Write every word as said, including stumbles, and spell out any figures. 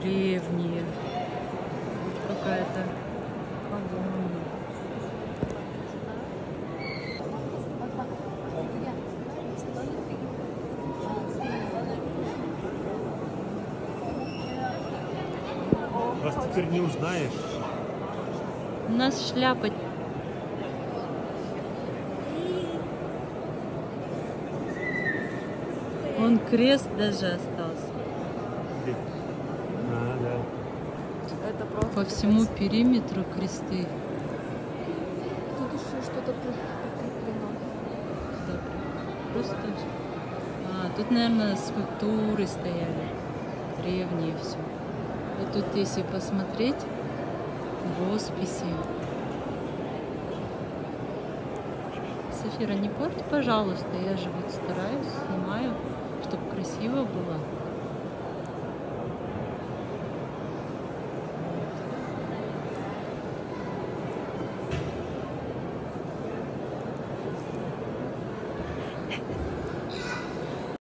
древние. Какая-то колонна. Вас теперь не узнаешь. У нас шляпа. Вон крест даже остался. А, да. Это просто По всему периметру кресты. тут еще что-то прикреплено. Да, просто. А, тут, наверное, скульптуры стояли. Древние все. И тут, если посмотреть, росписи. Софира, не порть, пожалуйста. Я же вот стараюсь, снимаю, чтобы красиво было.